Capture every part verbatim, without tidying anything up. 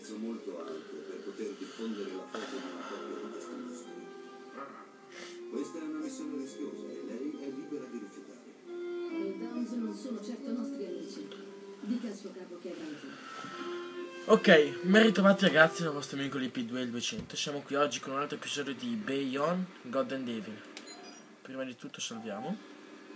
prezzo molto alto per poter diffondere la foto di una coppia di destinati. Questa è una missione rischiosa e lei è libera di rifiutare. I Downs non sono certo nostri amici. Dica al suo capo che è bravo. Ok, ben ritrovati ragazzi dal vostro amico l'I P due duecento. Siamo qui oggi con un altro episodio di Beyond God and Evil. Prima di tutto salviamo.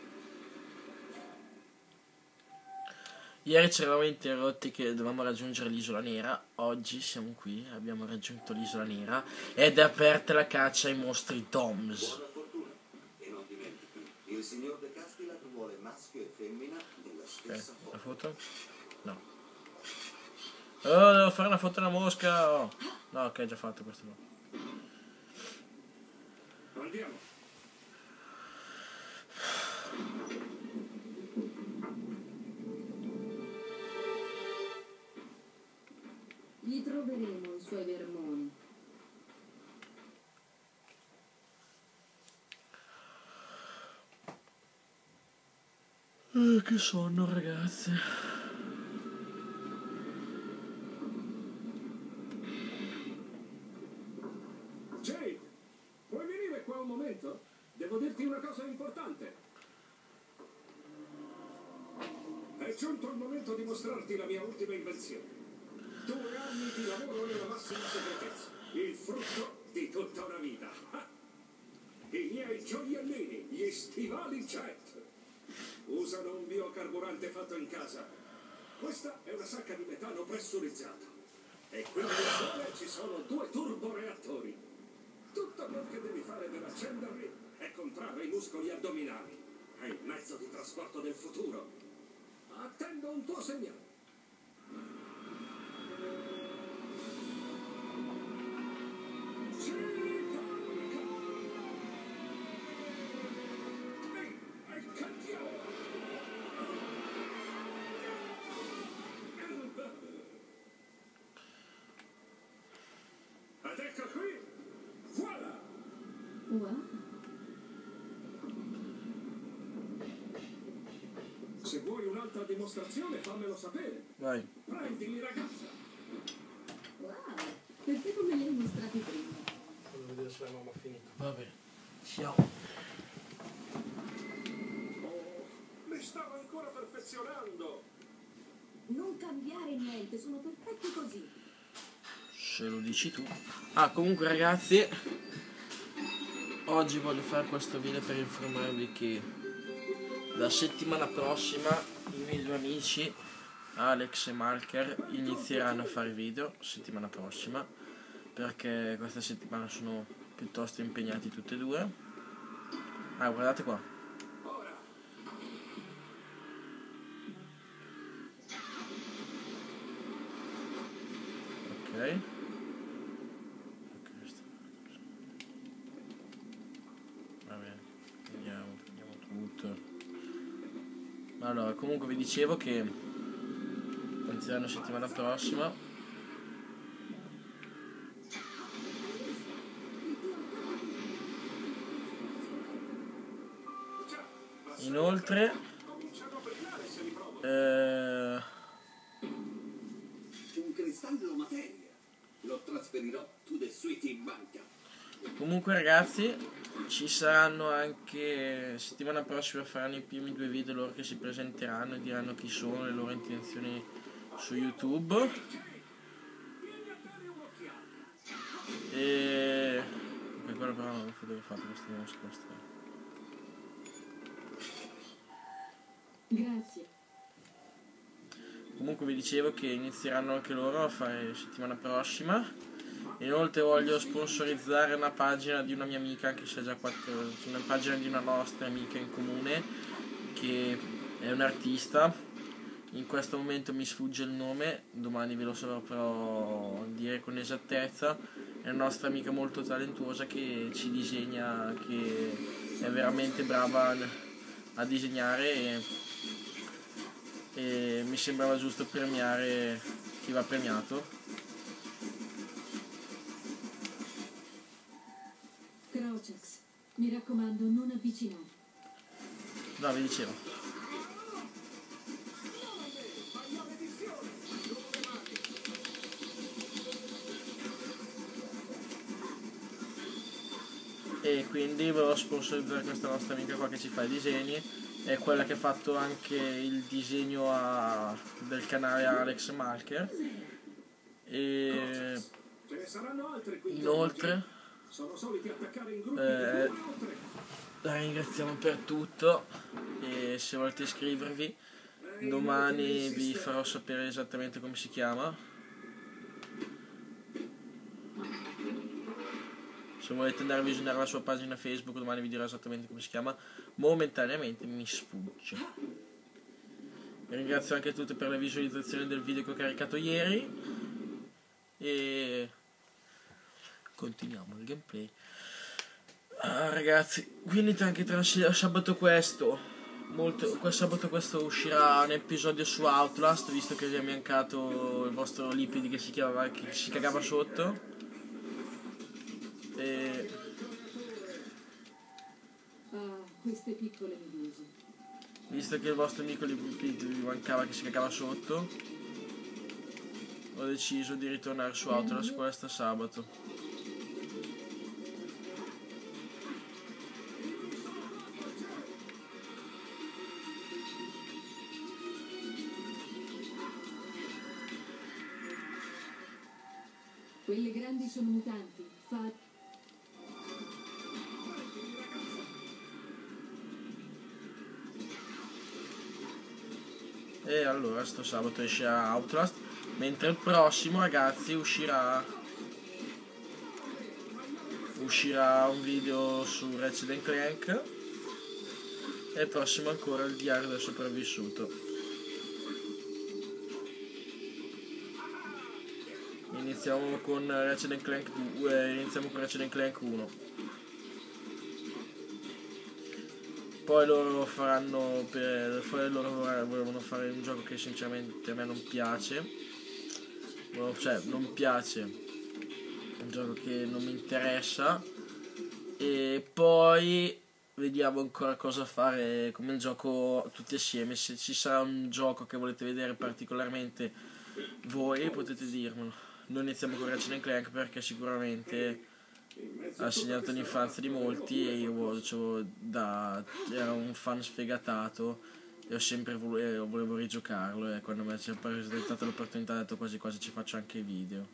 Ieri ci eravamo interrotti che dovevamo raggiungere l'isola nera. Oggi siamo qui, abbiamo raggiunto l'isola nera ed è aperta la caccia ai mostri Doms. Buona fortuna. E non dimentichi, il signor De Castellat vuole maschio e femmina nella stessa Ok, la foto. foto? No. Oh, devo fare una foto alla mosca. Oh. No, ok, già fatto questo. No. Andiamo. Gli troveremo i suoi vermoni. Eh, che sonno ragazzi. Jade, puoi venire qua un momento? Devo dirti una cosa importante. È giunto il momento di mostrarti la mia ultima invenzione. Due anni di lavoro nella massima segretezza, il frutto di tutta una vita. I miei gioiellini, gli stivali Jet. Usano un biocarburante fatto in casa. Questa è una sacca di metano pressurizzato. E qui nel sole ci sono due turboreattori. Tutto quel che devi fare per accenderli è contrarre i muscoli addominali. È il mezzo di trasporto del futuro. Attendo un tuo segnale. Ed ecco qui, voilà! Wow. Se vuoi un'altra dimostrazione, fammelo sapere. Vai. Prendimi, ragazza. Wow. Perché non me li hai mostrati prima? Voglio vedere se la mamma ha finito. Va bene. Ciao. Oh, mi stavo ancora perfezionando. Non cambiare niente, sono perfetti così. Se lo dici tu. Ah, comunque ragazzi, oggi voglio fare questo video per informarvi che la settimana prossima i miei due amici Alex e Marker inizieranno a fare video settimana prossima, perché questa settimana sono piuttosto impegnati tutti e due. Ah, guardate qua. Ok. Va bene, vediamo, vediamo tutto. Allora, comunque vi dicevo che inizieranno settimana prossima. Inoltre eh, Un cristallo materia. Lo trasferirò to the suite in banca. comunque ragazzi, ci saranno anche settimana prossima, faranno i primi due video loro che si presenteranno e diranno chi sono, le loro intenzioni su YouTube. E per quello però non so dove ho fatto questa mostra. Grazie. Comunque vi dicevo che inizieranno anche loro a fare settimana prossima. Inoltre voglio sponsorizzare una pagina di una mia amica, anche se ha già quattro, una pagina di una nostra amica in comune che è un artista. In questo momento mi sfugge il nome, domani ve lo saprò però dire con esattezza. È una nostra amica molto talentuosa che ci disegna, che è veramente brava a disegnare e, e mi sembrava giusto premiare chi va premiato. Crouchax, mi raccomando, non avvicinare. No, vi dicevo. e quindi volevo sponsorizzare questa nostra amica qua che ci fa i disegni, è quella che ha fatto anche il disegno a, del canale Alex Malker. E Ce ne saranno altre qui. inoltre Sono soliti attaccare in gruppi eh, di due o tre. la ringraziamo per tutto e se volete iscrivervi domani vi farò sapere esattamente come si chiama. Se volete andare a visionare la sua pagina Facebook domani vi dirò esattamente come si chiama, momentaneamente mi sfugge. Ringrazio anche tutti per le visualizzazioni del video che ho caricato ieri e continuiamo il gameplay. Ah, ragazzi, quindi anche tra sabato questo, molto, quel sabato questo uscirà un episodio su Outlast, visto che vi è mancato il vostro Lipidi che si chiamava, che si cagava sotto. E Ah, queste piccole meduse. visto che il vostro amico Lipidi vi mancava che si cagava sotto, ho deciso di ritornare su Outlast questo sabato. Quelle grandi sono mutanti. Fa... E allora sto sabato esce Outlast, mentre il prossimo, ragazzi, uscirà uscirà un video su Ratchet and Clank e il prossimo ancora il diario del sopravvissuto. Iniziamo con Ratchet and Clank due, iniziamo con Ratchet and Clank uno. Poi loro faranno per, poi loro volevano fare un gioco che sinceramente a me non piace, cioè non piace, un gioco che non mi interessa, e poi vediamo ancora cosa fare come il gioco tutti assieme. Se ci sarà un gioco che volete vedere particolarmente voi potete dirmelo. Noi iniziamo con Ratchet and Clank perché sicuramente ha segnato l'infanzia di molti e io cioè, da, ero un fan sfegatato e ho sempre voluto, volevo rigiocarlo, e quando mi è presentata l'opportunità ho detto quasi quasi ci faccio anche i video.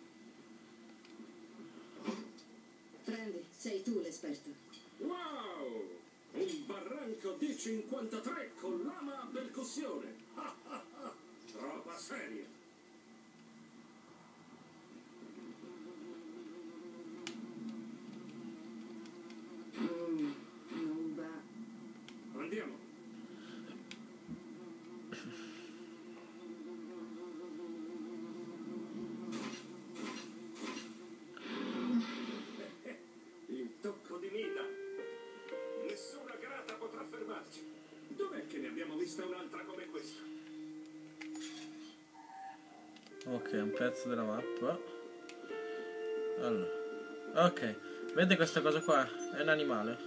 Prendi, sei tu l'esperto. Wow! Un barranco D cinquantatré con lama a percussione. Roba seria. Mm, non va. Andiamo. Il tocco di Mida. Nessuna grata potrà fermarci. Dov'è che ne abbiamo vista un'altra come questa? Ok, un pezzo della mappa. Allora, ok, vedete questa cosa qua? È un animale.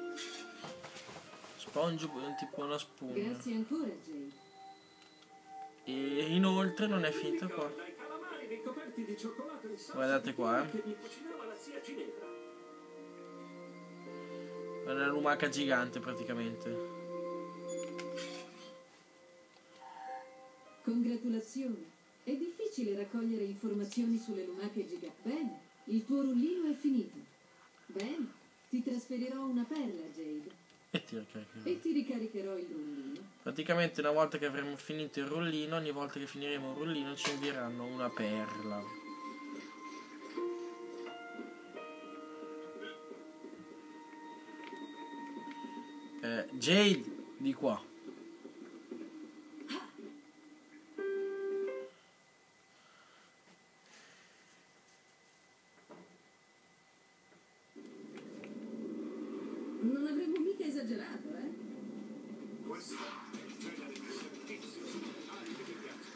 Sponge tipo una spugna. Grazie ancora, Jay. E inoltre non è finita qua. Ricorda i calamari ricoperti di cioccolato in salsa Guardate qua, eh. che mi cucinava la zia Ginevra. È una lumaca gigante praticamente. Congratulazioni. È difficile raccogliere informazioni sulle lumache giganti. Bene, il tuo rullino è finito. Bene, ti trasferirò una perla, Jade. E ti ricaricherò. E ti ricaricherò il rullino. Praticamente una volta che avremo finito il rullino, ogni volta che finiremo un rullino ci invieranno una perla. Eh, Jade, di qua. Non avremmo mica esagerato, eh? Questo è il genere di servizio anche mi piace.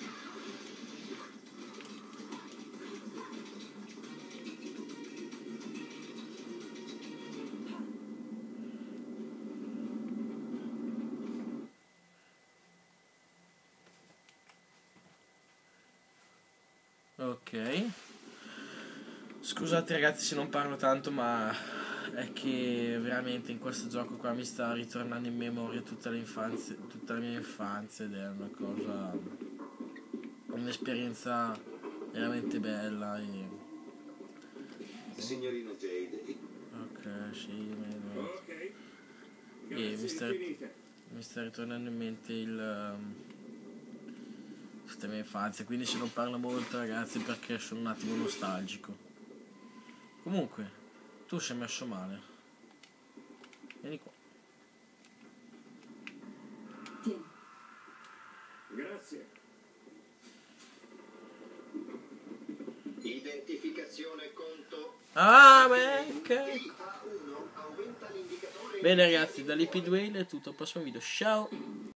Ok. Scusate ragazzi se non parlo tanto, ma è che veramente in questo gioco qua mi sta ritornando in memoria tutta l'infanzia, tutta la mia infanzia, ed è una cosa, un'esperienza veramente bella. E... Signorino Jade, ok, sì, me- Ok. e Grazie mi sta, infinite. mi sta ritornando in mente il um, tutta la mia infanzia, quindi se non parlo molto, ragazzi, perché sono un attimo nostalgico. Comunque, tu sei messo male. Vieni qua. Tieni. Grazie. Identificazione conto Ah, beh, ok. A uno aumenta l'indicatore. Bene ragazzi, da Liquid Whale è tutto, al prossimo video, ciao!